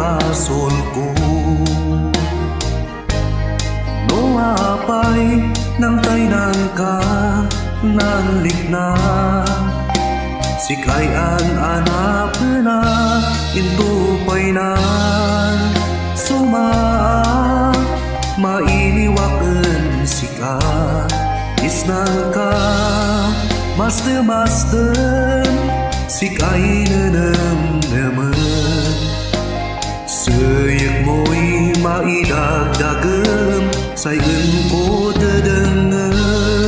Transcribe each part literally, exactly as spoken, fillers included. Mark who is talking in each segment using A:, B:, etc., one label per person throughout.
A: asol ko. No apay nang taynan ka nanlik na, sikayan anap na intupay nan suma mailiwaken sika isnan ka maste maste sikay nenem nemen seyak moy maidagdagem sayen ko dedengen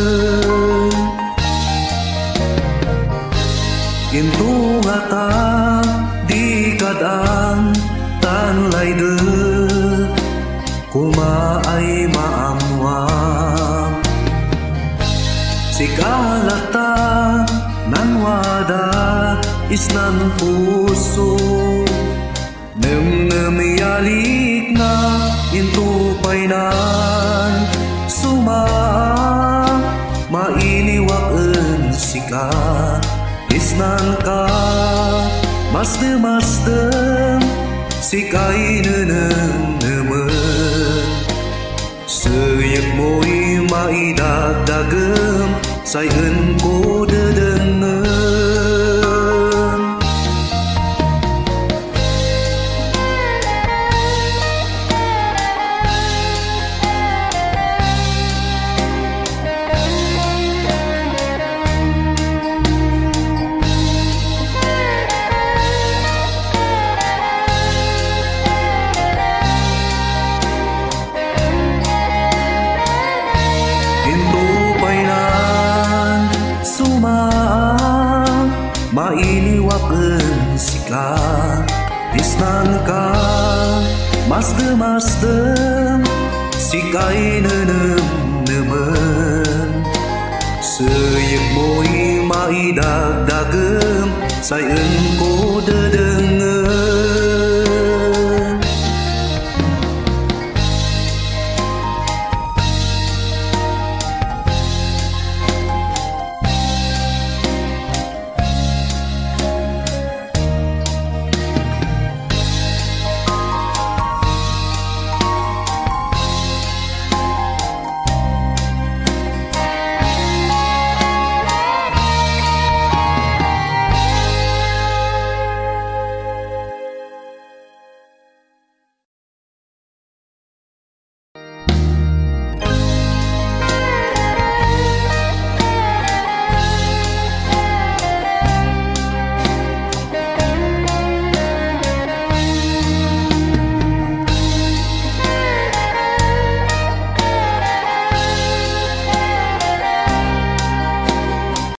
A: Ginto ngata di kadang tanlay de kuma ay maamwam sikalata nanwada isnan puso nem nem yalik na intupay nan suma mailiwaken sika isnan ka maste maste sikay nenem nemen seyak moy maidagdagem sayen ko dedengen mailiwaken sika isnan ka masde masde sikay nenem nemen seyak moy maidagdagem sayen ko dede